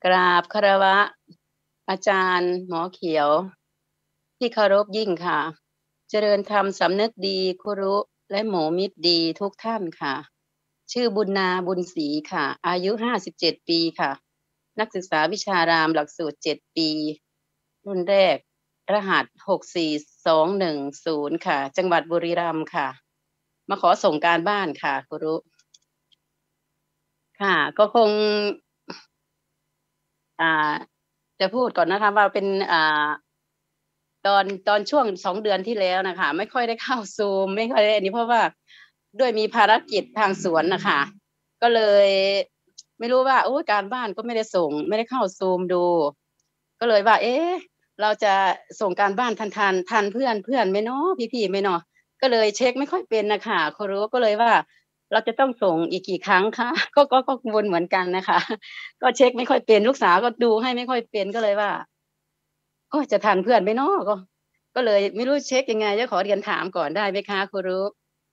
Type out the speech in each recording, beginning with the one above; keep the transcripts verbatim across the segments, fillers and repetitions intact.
กราบคารวะอาจารย์หมอเขียวที่เคารพยิ่งค่ะเจริญธรรมสำนึกดีครุและหมูมิตรดีทุกท่านค่ะชื่อบุญนาบุญศรีค่ะอายุห้าสิบเจ็ดปีค่ะนักศึกษาวิชารามหลักสูตรเจ็ดปีรุ่นแรกรหัสหกสี่สองหนึ่งศูนย์ค่ะจังหวัดบุรีรัมย์ค่ะมาขอส่งการบ้านค่ะครุค่ะก็คงอ่าจะพูดก่อนนะคะว่าเป็นอ่าตอนตอนช่วงสองเดือนที่แล้วนะคะไม่ค่อยได้เข้าซูมไม่ค่อยได้อันนี้เพราะว่าด้วยมีภารกิจทางสวนนะคะก็เลยไม่รู้ว่าโอ้การบ้านก็ไม่ได้ส่งไม่ได้เข้าซูมดูก็เลยว่าเอ๊ะเราจะส่งการบ้านทันทันทันเพื่อนเพื่อนไหมเนาะพี่ๆไหมเนาะก็เลยเช็คไม่ค่อยเป็นนะคะครูก็เลยว่าเราจะต้องส่งอีกกี่ครั้งคะก็ก็ก็กังวลเหมือนกันนะคะก็เช็คไม่ค่อยเป็นลูกสาวก็ดูให้ไม่ค่อยเป็นก็เลยว่าก็จะทันเพื่อนไหมเนาะก็ก็เลยไม่รู้เช็คยังไงจะขอเรียนถามก่อนได้ไหมคะครู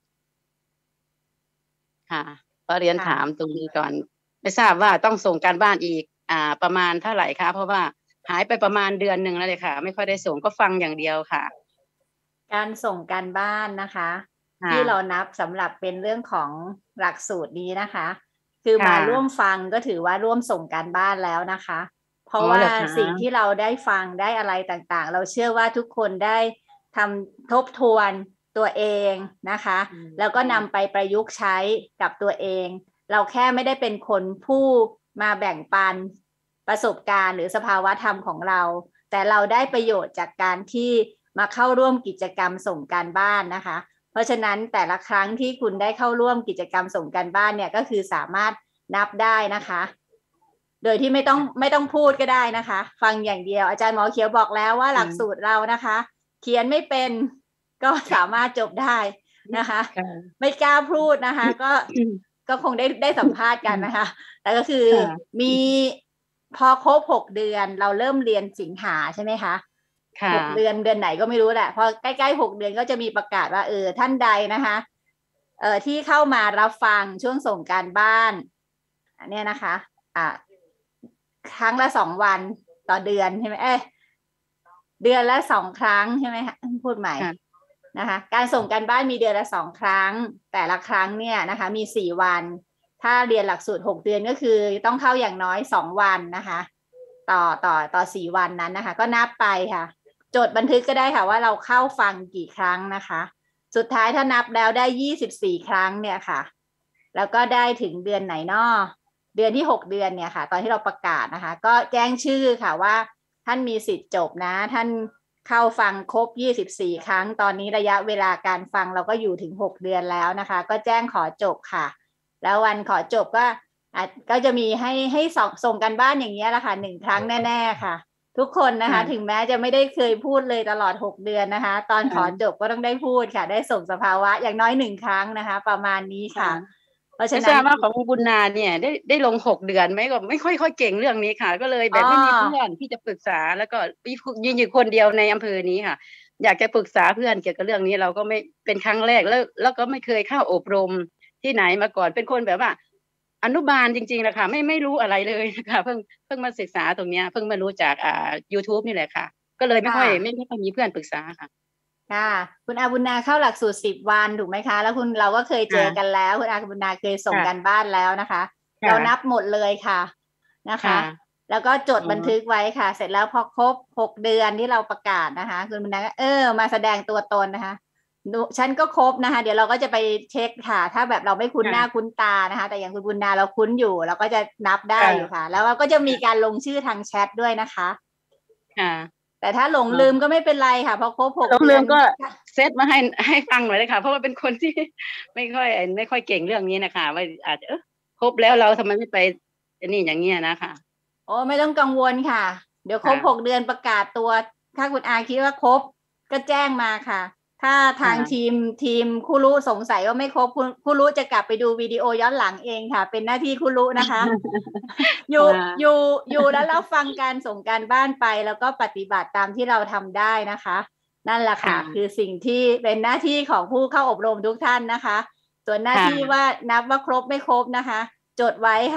ค่ะขอเรียนถามตรงนี้ก่อนไม่ทราบว่าต้องส่งการบ้านอีกอ่าประมาณเท่าไหร่คะเพราะว่าหายไปประมาณเดือนหนึ่งแล้วเลยค่ะไม่ค่อยได้ส่งก็ฟังอย่างเดียวค่ะการส่งการบ้านนะคะที่เรานับสำหรับเป็นเรื่องของหลักสูตรนี้นะคะคือมาร่วมฟังก็ถือว่าร่วมส่งการบ้านแล้วนะคะเพราะว่าสิ่งที่เราได้ฟังได้อะไรต่างๆเราเชื่อว่าทุกคนได้ทำทบทวนตัวเองนะคะแล้วก็นำไปประยุกต์ใช้กับตัวเองเราแค่ไม่ได้เป็นคนผู้มาแบ่งปันประสบการณ์หรือสภาวะธรรมของเราแต่เราได้ประโยชน์จากการที่มาเข้าร่วมกิจกรรมส่งการบ้านนะคะเพราะฉะนั้นแต่ละครั้งที่คุณได้เข้าร่วมกิจกรรมส่งการบ้านเนี่ยก็คือสามารถนับได้นะคะโดยที่ไม่ต้องไม่ต้องพูดก็ได้นะคะฟังอย่างเดียวอาจารย์หมอเขียวบอกแล้วว่าหลักสูตรเรานะคะเขียนไม่เป็นก็สามารถจบได้นะคะไม่กล้าพูดนะคะก็ก็คงได้ได้สัมภาษณ์กันนะคะแต่ก็คือมีพอครบหกเดือนเราเริ่มเรียนสิงหาใช่ไหมคะหกเดือนเดือนไหนก็ไม่รู้แหละพอใกล้ๆหกเดือนก็จะมีประกาศว่าเออท่านใดนะคะเอ่อที่เข้ามารับฟังช่วงส่งการบ้านอันนี้นะคะอ่าครั้งละสองวันต่อเดือนใช่ไหมเอ้ยเดือนละสองครั้งใช่ไหมคะพูดใหม่นะคะการส่งการบ้านมีเดือนละสองครั้งแต่ละครั้งเนี่ยนะคะมีสี่วันถ้าเรียนหลักสูตรหกเดือนก็คือต้องเข้าอย่างน้อยสองวันนะคะต่อต่อต่อสี่วันนั้นนะคะก็นับไปค่ะจดบันทึกก็ได้ค่ะว่าเราเข้าฟังกี่ครั้งนะคะสุดท้ายถ้านับแล้วได้ยี่สิบสี่ครั้งเนี่ยค่ะแล้วก็ได้ถึงเดือนไหนนอเดือนที่หกเดือนเนี่ยค่ะตอนที่เราประกาศนะคะก็แจ้งชื่อค่ะว่าท่านมีสิทธิ์จบนะท่านเข้าฟังครบยี่สิบสี่ครั้งตอนนี้ระยะเวลาการฟังเราก็อยู่ถึงหกเดือนแล้วนะคะก็แจ้งขอจบค่ะแล้ววันขอจบก็ก็จะมีให้ให้ส่งส่งกันบ้านอย่างนี้แหละค่ะหนึ่งครั้งแน่ๆค่ะทุกคนนะคะถึงแม้จะไม่ได้เคยพูดเลยตลอดหกเดือนนะคะตอนขอจบก็ต้องได้พูดค่ะได้ส่งสภาวะอย่างน้อยหนึ่งครั้งนะคะประมาณนี้ค่ะเพราะฉะนั้นว่าของบุญนาเนี่ยได้ได้ลงหกเดือนไหมก็ไม่ค่อยค่อยเก่งเรื่องนี้ค่ะก็เลยแบบไม่มีเพื่อนที่จะปรึกษาแล้วก็ยืนอยู่คนเดียวในอำเภอนี้ค่ะอยากจะปรึกษาเพื่อนเกี่ยวกับเรื่องนี้เราก็ไม่เป็นครั้งแรกแล้วแล้วก็ไม่เคยเข้าอบรมที่ไหนมาก่อนเป็นคนแบบว่าอนุบาลจริงๆนะคะไม่ไม่รู้อะไรเลยนะคะเพิ่งเพิ่งมาศึกษาตรงนี้เพิ่งมารู้จากอ่า YouTube นี่แหละค่ะก็เลยไม่ค่อยไม่ไม่ค่อยมีเพื่อนปรึกษาค่ะค่ะคุณอาบุญนาเข้าหลักสูตรสิบวันถูกไหมคะแล้วคุณเราก็เคยเจอกันแล้วคุณอาบุญนาเคยส่งกันบ้านแล้วนะคะเรานับหมดเลยค่ะนะคะแล้วก็จดบันทึกไว้ค่ะเสร็จแล้วพอครบหกเดือนที่เราประกาศนะคะคุณบุญนาก็เออมาแสดงตัวตนนะคะฉันก็ครบนะคะเดี๋ยวเราก็จะไปเช็คค่ะถ้าแบบเราไม่คุ้นหน้าคุ้นตานะคะแต่อย่างคุณบุญนาเราคุ้นอยู่เราก็จะนับได้อยู่ค่ะแล้วเราก็จะมีการลงชื่อทางแชทด้วยนะคะค่ะแต่ถ้าหลงลืมก็ไม่เป็นไรค่ะเพราะครบหกเดือนหลงลืมก็เซตมาให้ให้ฟังหน่อยเลยค่ะเพราะว่าเป็นคนที่ไม่ค่อยไม่ค่อยเก่งเรื่องนี้นะคะว่าอาจจะเออครบแล้วเราทำไมไม่ไปนี่อย่างเงี้ยนะคะโอ้ไม่ต้องกังวลค่ะเดี๋ยวครบหกเดือนประกาศตัวถ้าคุณอาคิดว่าครบก็แจ้งมาค่ะถ้าทางทีมทีมคุรุสงสัยว่าไม่ครบคุรุจะกลับไปดูวิดีโอย้อนหลังเองค่ะเป็นหน้าที่คุรุนะคะอยู่อยู่อยู่แล้วเราฟังการส่งการบ้านไปแล้วก็ปฏิบัติตามที่เราทำได้นะคะนั่นแหละค่ะคือสิ่งที่เป็นหน้าที่ของผู้เข้าอบรมทุกท่านนะคะส่วนหน้าที่ว่านับว่าครบไม่ครบนะคะจดไว้ค่ะ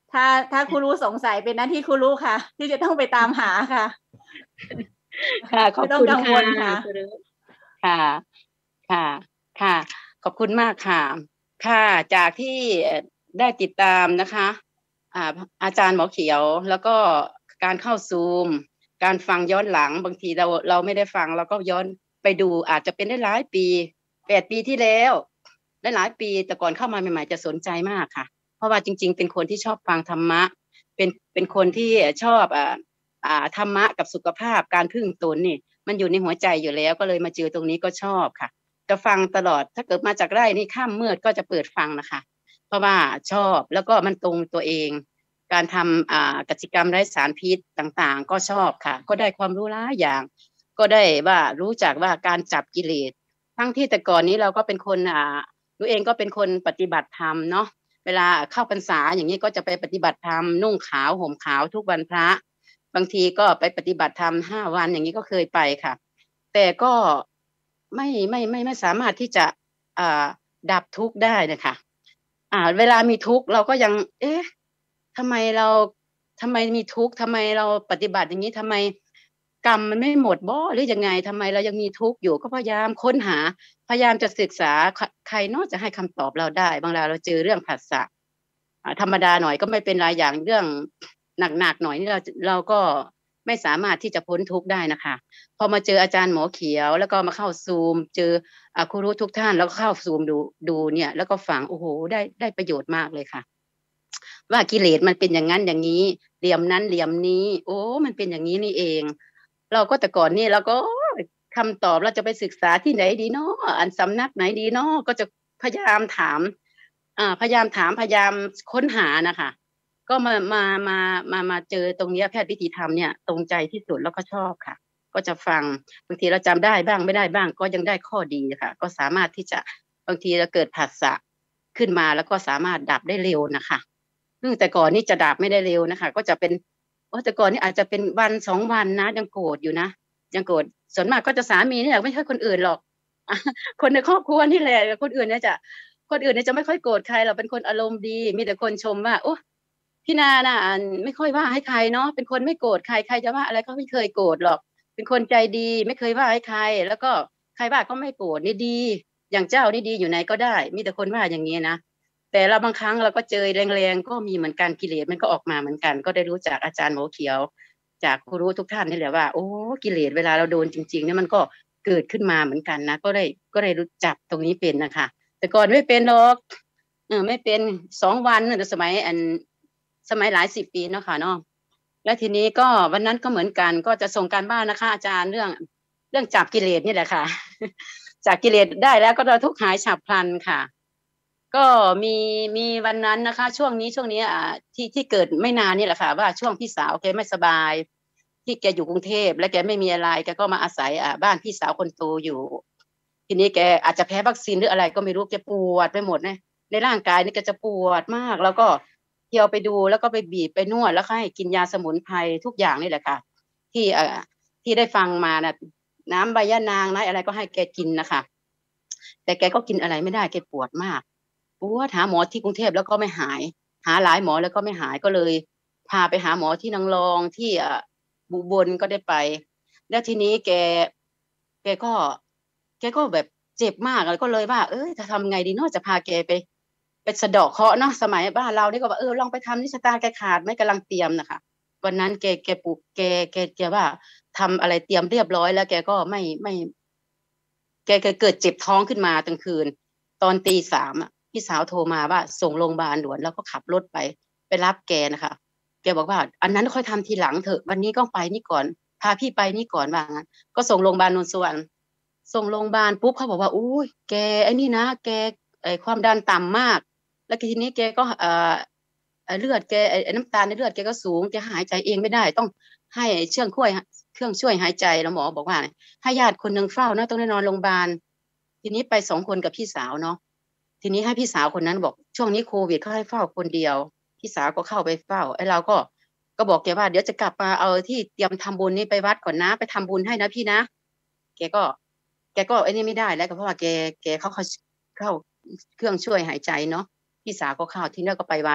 ถ้าถ้าครูรู้สงสัยเป็นหน้าที่ครูรู้ค่ะที่จะต้องไปตามหาค่ะค่ะขอบคุณค่ะค่ะค่ะค่ะขอบคุณมากค่ะค่ะจากที่ได้ติดตามนะคะอ่าอาจารย์หมอเขียวแล้วก็การเข้าซูมการฟังย้อนหลังบางทีเราเราไม่ได้ฟังเราก็ย้อนไปดูอาจจะเป็นได้หลายปีแปดปีที่แล้วได้หลายปีแต่ก่อนเข้ามาใหม่ๆจะสนใจมากค่ะเพราะว่าจริงๆเป็นคนที่ชอบฟังธรรมะเป็นเป็นคนที่ชอบอ่าอ่าธรรมะกับสุขภาพการพึ่งตนนี่มันอยู่ในหัวใจอยู่แล้วก็เลยมาเจอตรงนี้ก็ชอบค่ะจะฟังตลอดถ้าเกิดมาจากไร่นี่ข้ามมืดก็จะเปิดฟังนะคะเพราะว่าชอบแล้วก็มันตรงตัวเองการทำอ่ากิจกรรมไร้สารพิษต่างๆก็ชอบค่ะก็ได้ความรู้หลายอย่างก็ได้ว่ารู้จักว่าการจับกิเลสทั้งที่แต่ก่อนนี้เราก็เป็นคนอ่าหนูเองก็เป็นคนปฏิบัติธรรมเนาะเวลาเข้าพรรษาอย่างนี้ก็จะไปปฏิบัติธรรมนุ่งขาวห่มขาวทุกวันพระบางทีก็ไปปฏิบัติธรรมห้าวันอย่างนี้ก็เคยไปค่ะแต่ก็ไม่ไม่ไม่ไม่สามารถที่จะอ่าดับทุกข์ได้นะคะอ่าเวลามีทุกข์เราก็ยังเอ๊ะทำไมเราทำไมมีทุกข์ทำไมเราปฏิบัติอย่างนี้ทำไมกรรมมันไม่หมดบ่หรือยังไงทำไมเรายังมีทุกข์อยู่ก็พยายามค้นหาพยายามจะศึกษาใครนอกจะให้คำตอบเราได้บางเวลาเราเจอเรื่องผัสสะธรรมดาหน่อยก็ไม่เป็นไรอย่างเรื่องหนักๆหน่อยนี่เราเราก็ไม่สามารถที่จะพ้นทุกข์ได้นะคะพอมาเจออาจารย์หมอเขียวแล้วก็มาเข้าซูมเจอครูรู้ทุกท่านแล้วก็เข้าซูมดูดูเนี่ยแล้วก็ฟังโอ้โหได้ได้ประโยชน์มากเลยค่ะว่ากิเลสมันเป็นอย่างนั้นอย่างนี้เหลี่ยมนั้นเหลี่ยมนี้โอ้มันเป็นอย่างนี้นี่เองเราก็แต่ก่อนนี่เราก็คำตอบเราจะไปศึกษาที่ไหนดีเนาะอันสำนักไหนดีเนาะก็จะพยายามถามอ่าพยายามถามพยายามค้นหานะคะก็มามามามามาเจอตรงนี้แพทย์วิถีธรรมเนี่ยตรงใจที่สุดแล้วก็ชอบค่ะก็จะฟังบางทีเราจำได้บ้างไม่ได้บ้างก็ยังได้ข้อดีค่ะก็สามารถที่จะบางทีเราเกิดผัสสะขึ้นมาแล้วก็สามารถดับได้เร็วนะคะซึ่งแต่ก่อนนี่จะดับไม่ได้เร็วนะคะก็จะเป็นโอ้แต่ก่อนนี่อาจจะเป็นวันสองวันนะยังโกรธอยู่นะยังโกรธส่วนมากก็จะสามีนี่แหละไม่ใช่คนอื่นหรอกคนในครอบครัวนี่แหละคนอื่นเนี่ยจะคนอื่นเนี่ยจะไม่ค่อยโกรธใครเราเป็นคนอารมณ์ดีมีแต่คนชมว่าโอ้พี่นาน่ะไม่ค่อยว่าให้ใครเนาะเป็นคนไม่โกรธใครใครจะว่าอะไรก็ไม่เคยโกรธหรอกเป็นคนใจดีไม่เคยว่าให้ใครแล้วก็ใครว่าก็ไม่โกรธนี่ดีอย่างเจ้านี่ดีอยู่ไหนก็ได้มีแต่คนว่าอย่างนี้นะแต่เราบางครั้งเราก็เจอแรงๆก็มีเหมือนกันกิเลสมันก็ออกมาเหมือนกันก็ได้รู้จากอาจารย์หมอเขียวจากครูรู้ทุกท่านนี่แหละว่าโอ้กิเลสเวลาเราโดนจริงๆเนี่ยมันก็เกิดขึ้นมาเหมือนกันนะก็ได้ก็ได้รู้จักตรงนี้เป็นนะคะแต่ก่อนไม่เป็นหรอกเออไม่เป็นสองวันในสมัยอันสมัยหลายสิบปีเนาะค่ะเนาะแล้วทีนี้ก็วันนั้นก็เหมือนกันก็จะส่งการบ้านนะคะอาจารย์เรื่องเรื่องจับกิเลสนี่แหละค่ะจับกิเลสได้แล้วก็เราทุกหายฉับพลันค่ะก็มีมีวันนั้นนะคะช่วงนี้ช่วงนี้อ่าที่ที่เกิดไม่นานนี่แหละค่ะว่าช่วงพี่สาวแกไม่สบายที่แกอยู่กรุงเทพและแกไม่มีอะไรแกก็มาอาศัยอ่าบ้านพี่สาวคนโตอยู่ทีนี้แกอาจจะแพ้วัคซีนหรืออะไรก็ไม่รู้แกปวดไปหมดนะในร่างกายนี่แกจะปวดมากแล้วก็เที่ยวไปดูแล้วก็ไปบีบไปนวดแล้วให้กินยาสมุนไพรทุกอย่างนี่แหละค่ะที่เอ่อที่ได้ฟังมานะน้ำใบยะนางนะอะไรก็ให้แกกินนะคะแต่แกก็กินอะไรไม่ได้แกปวดมากปวดหาหมอที่กรุงเทพแล้วก็ไม่หายหาหลายหมอแล้วก็ไม่หายก็เลยพาไปหาหมอที่นางรองที่เอ่อบุบลก็ได้ไปแล้วทีนี้แกแกก็แกก็แบบเจ็บมากแล้วก็เลยว่าเออจะทำไงดีเนาะจะพาแกไปไปสะเดาะเคราะห์เนาะสมัยบ้านเรานี่ก็ว่าเออลองไปทำนิชตาแกขาดไม่กำลังเตรียมนะคะวันนั้นแกแกปลุกแกแกแกว่าทำอะไรเตรียมเรียบร้อยแล้วแกก็ไม่ไม่แกแกเกิดเจ็บท้องขึ้นมากลางคืนตอนตีสามอ่ะพี่สาวโทรมาว่าส่งโรงพยาบาลด่วนแล้วก็ขับรถไปไปรับแกนะคะแกบอกว่าอันนั้นค่อยทำทีหลังเถอะวันนี้ก็ไปนี่ก่อนพาพี่ไปนี่ก่อนว่างั้นก็ส่งโรงพยาบาลนนทสวรรค์ส่งโรงพยาบาลปุ๊บเขาบอกว่าอุ้ยแกไอ้นี่นะแกไอ้ความดันต่ำมากแล้วทีนี้แกก็เอ่อเลือดแกไอ้น้ำตาลในเลือดแกก็สูงแกหายใจเองไม่ได้ต้องให้เชื่องช่วยเครื่องช่วยหายใจแล้วหมอบอกว่าให้ญาติคนหนึ่งเฝ้านะต้องได้นอนโรงพยาบาลทีนี้ไปสองคนกับพี่สาวเนาะทีนี้ให้พี่สาวคนนั้นบอกช่วงนี้โควิดเขาให้เฝ้าคนเดียวพี่สาวก็เข้าไปเฝ้าไอ้เราก็ก็บอกแกว่าเดี๋ยวจะกลับมาเอาที่เตรียมทำบุญนี้ไปวัดก่อนนะไปทำบุญให้นะพี่นะแกก็แกก็ไอ้นี่ไม่ได้แล้วก็เพราะว่าแกแกเขาเขาเข้าเครื่องช่วยหายใจเนาะพี่สาวก็เข้าที่นั่นก็ไปวัด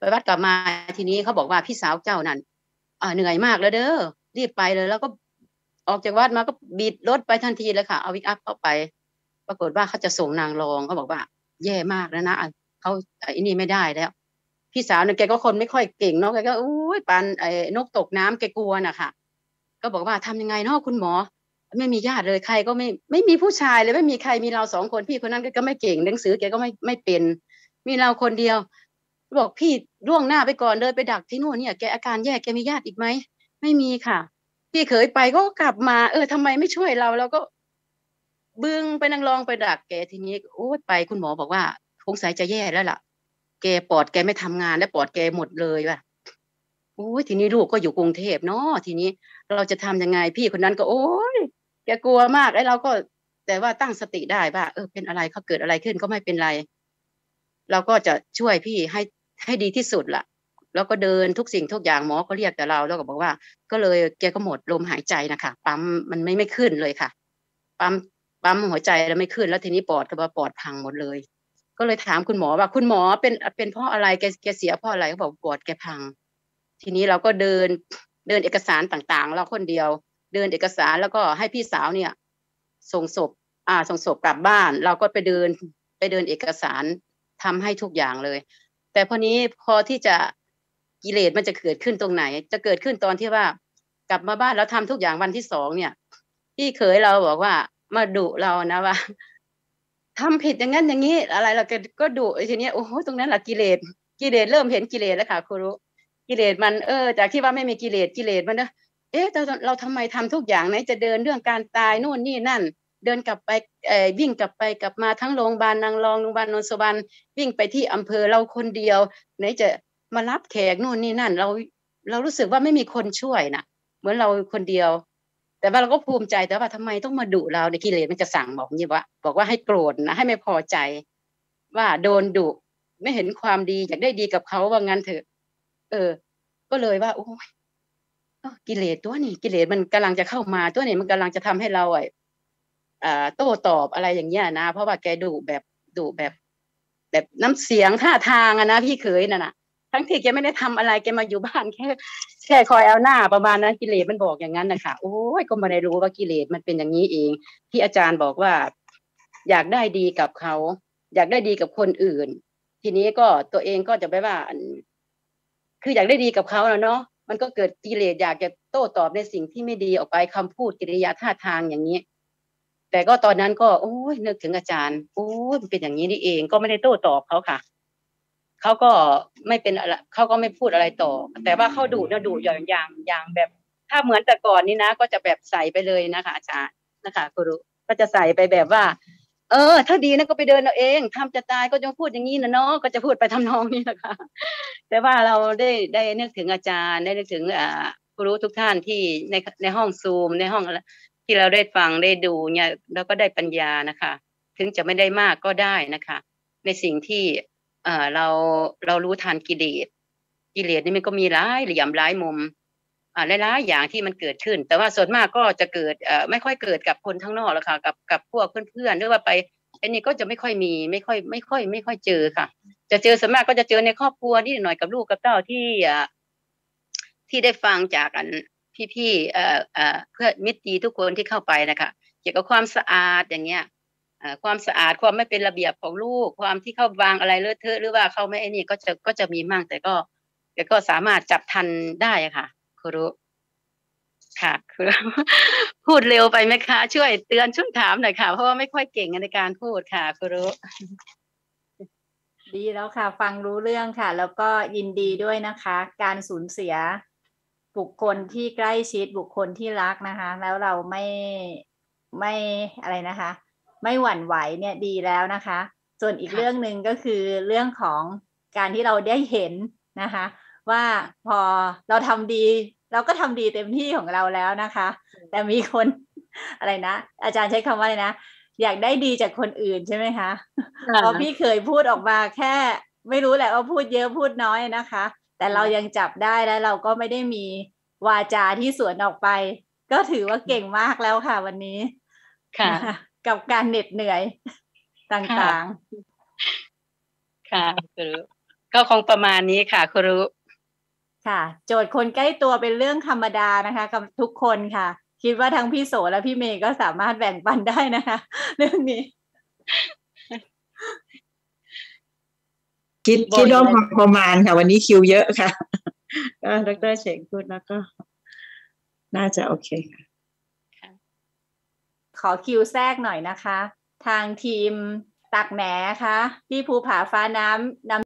ไปวัดกลับมาทีนี้เขาบอกว่าพี่สาวเจ้านั่นอ่าเหนื่อยมากแล้วเด้อรีบไปเลยแล้วก็ออกจากวัดมาก็บิดรถไปทันทีเลยค่ะเอาวิกอัพเข้าไปปรากฏว่าเขาจะส่งนางรองเขาบอกว่าแย่มากแล้วนะเขาไอ้นี่ไม่ได้แล้วพี่สาวเนี่ยแกก็คนไม่ค่อยเก่งเนาะแกก็อุ้ยปานไอ้นกตกน้ำแกกลัวน่ะค่ะก็บอกว่าทำยังไงเนาะคุณหมอไม่มีญาติเลยใครก็ไม่ไม่มีผู้ชายเลยไม่มีใครมีเราสองคนพี่คนนั้นก็ไม่เก่งหนังสือแกก็ไม่ไม่เป็นมีเราคนเดียวบอกพี่ล่วงหน้าไปก่อนเลยไปดักที่นู่นเนี่ยแกอาการแย่แกมีญาติอีกไหมไม่มีค่ะพี่เคยไปก็กลับมาเออทำไมไม่ช่วยเราเราก็บึ้งไปนางรองไปดักแกทีนี้โอ้ไปคุณหมอบอกว่าสงสัยจะแย่แล้วล่ะแกปอดแกไม่ทำงานและปอดแกหมดเลยว่ะโอ้ยทีนี้ลูกก็อยู่กรุงเทพเนาะทีนี้เราจะทำยังไงพี่คนนั้นก็โอ้ยแกกลัวมากไอ้เราก็แต่ว่าตั้งสติได้ว่าเออเป็นอะไรเขาเกิดอะไรขึ้นก็ไม่เป็นไรเราก็จะช่วยพี่ให้ให้ดีที่สุดล่ะแล้วก็เดินทุกสิ่งทุกอย่างหมอก็เรียกแต่เราแล้วก็บอกว่าก็เลยแกก็หมดลมหายใจนะคะปั๊มมันไม่ไม่ขึ้นเลยค่ะปั๊มปั๊มหัวใจแล้วไม่ขึ้นแล้วทีนี้ปอดก็ว่าปอดพังหมดเลยก็เลยถามคุณหมอว่าคุณหมอเป็นเป็นเพราะอะไรแกแกเสียเพราะอะไรเขาบอกปอดแกพังทีนี้เราก็เดินเดินเอกสารต่างๆเราคนเดียวเดินเอกสารแล้วก็ให้พี่สาวเนี่ยส่งศพอ่าส่งศพกลับบ้านเราก็ไปเดินไปเดินเอกสารทำให้ทุกอย่างเลยแต่พอนี้พอที่จะกิเลสมันจะเกิดขึ้นตรงไหนจะเกิดขึ้นตอนที่ว่ากลับมาบ้านแล้วทำทุกอย่างวันที่สองเนี่ยพี่เขยเราบอกว่ามาดุเรานะว่าทำผิดอย่างนั้นอย่างนี้อะไรเราก็ดุทีนี้โอ้โหตรงนั้นแหละกิเลสกิเลสเริ่มเห็นกิเลสแล้วค่ะครูรู้กิเลสมันเออจากที่ว่าไม่มีกิเลสกิเลสมันนะเอ๊ะเราเราทำไมทำทุกอย่างไหนจะเดินเรื่องการตายนู่นนี่นั่นเดินกลับไปเอ่อวิ่งกลับไปกลับมาทั้งโรงพยาบาลนางรองโรงพยาบาลนนทสุวรรณวิ่งไปที่อำเภอเราคนเดียวไหนจะมารับแขกนู่นนี่นั่นเราเรารู้สึกว่าไม่มีคนช่วยนะเหมือนเราคนเดียวแต่ว่าเราก็ภูมิใจแต่ว่าทำไมต้องมาดุเราในกิเลสมันจะสั่งบอกนี่ว่าบอกว่าให้โกรธนะให้ไม่พอใจว่าโดนดุไม่เห็นความดีอยากได้ดีกับเขาว่างั้นเถอะเออก็เลยว่าโอ้ยกิเลสตัวนี้กิเลสมันกำลังจะเข้ามาตัวนี้มันกำลังจะทำให้เราไอ้อ่าโต้ตอบอะไรอย่างเงี้ยนะเพราะว่าแกดุแบบดุแบบแบบน้ำเสียงท่าทางอะนะพี่เขยน่ะนะทั้งที่แกไม่ได้ทำอะไรแกมาอยู่บ้านแค่แค่คอยเอาหน้าประมาณนั้นกิเลสมันบอกอย่างนั้นนะคะโอ้ยก็ไม่ได้รู้ว่ากิเลสมันเป็นอย่างนี้เองที่อาจารย์บอกว่าอยากได้ดีกับเขาอยากได้ดีกับคนอื่นทีนี้ก็ตัวเองก็จะไปว่าคืออยากได้ดีกับเขาแล้วเนาะมันก็เกิดกิเลสอยากจะโต้ตอบในสิ่งที่ไม่ดีออกไปคำพูดกิริยาท่าทางอย่างนี้แต่ก็ตอนนั้นก็โอ้ยนึกถึงอาจารย์โอ้ยมันเป็นอย่างนี้นี่เองก็ไม่ได้โต้ตอบเขาค่ะเขาก็ไม่เป็นอะไรเขาก็ไม่พูดอะไรต่อแต่ว่าเขาดุนะดุอย่างอย่างอย่างแบบถ้าเหมือนแต่ก่อนนี้นะก็จะแบบใส่ไปเลยนะคะอาจารย์นะคะครูก็จะใส่ไปแบบว่าเออถ้าดีนะก็ไปเดินเอาเองทำจะตายก็จะพูดอย่างนี้นะเนาะก็จะพูดไปทำนองนี้นะคะแต่ว่าเราได้ได้นึกถึงอาจารย์ได้นึกถึงอ่าครูทุกท่านที่ในในห้องซูมในห้องที่เราได้ฟังได้ดูเนี่ยแล้วก็ได้ปัญญานะคะถึงจะไม่ได้มากก็ได้นะคะในสิ่งที่เอ่อเราเรารู้ทันกิเลสกิเลสนี่มันก็มีหลายเหลี่ยมหลายมุมอ่าหลายๆอย่างที่มันเกิดขึ้นแต่ว่าส่วนมากก็จะเกิดเอ่อไม่ค่อยเกิดกับคนข้างนอกแล้วค่ะกับกับพวกเพื่อนๆหรือว่าไปอันนี้ก็จะไม่ค่อยมีไม่ค่อยไม่ค่อยไม่ค่อยเจอค่ะจะเจอส่วนมากก็จะเจอในครอบครัวนิดหน่อยกับลูกกับเต้าที่อ่าที่ได้ฟังจากอันพี่ๆเอ่อเอ่อเพื่อนมิตรดีทุกคนที่เข้าไปนะคะเกี่ยวกับความสะอาดอย่างเงี้ยความสะอาดความไม่เป็นระเบียบของลูกความที่เขาวางอะไรเลอะเทอะหรือว่าเขาไม่ไอ้นี่ก็จะก็จะมีมั่งแต่ก็แต่ก็สามารถจับทันได้ค่ะครูค่ะคือพูดเร็วไปไหมคะช่วยเตือนช่วยถามหน่อยค่ะเพราะว่าไม่ค่อยเก่งในการพูดค่ะครูดีแล้วค่ะฟังรู้เรื่องค่ะแล้วก็ยินดีด้วยนะคะการสูญเสียบุคคลที่ใกล้ชิดบุคคลที่รักนะคะแล้วเราไม่ไม่อะไรนะคะไม่หวั่นไหวเนี่ยดีแล้วนะคะส่วนอีกเรื่องหนึ่งก็คือเรื่องของการที่เราได้เห็นนะคะว่าพอเราทำดีเราก็ทำดีเต็มที่ของเราแล้วนะคะแต่มีคนอะไรนะอาจารย์ใช้คำว่าอะไรนะอยากได้ดีจากคนอื่นใช่ไหมคะพอพี่เคยพูดออกมาแค่ไม่รู้แหละว่าพูดเยอะพูดน้อยนะคะแต่เรายังจับได้และเราก็ไม่ได้มีวาจาที่สวนออกไปก็ถือว่าเก่งมากแล้วค่ะวันนี้ค่ะกับการเหน็ดเหนื่อยต่างๆค่ะก็คงประมาณนี้ค่ะครูค่ะ โจทย์คนใกล้ตัวเป็นเรื่องธรรมดานะคะกับทุกคนค่ะคิดว่าทั้งพี่โสและพี่เมย์ก็สามารถแบ่งปันได้นะคะเรื่องนี้คิดคิดว่าพอประมาณค่ะวันนี้คิวเยอะค่ะก็ดร.เฉงพูดแล้วก็น่าจะโอเคค่ะขอคิวแทรกหน่อยนะคะทางทีมตักแหนค่ะที่ภูผาฟ้าน้ำนำ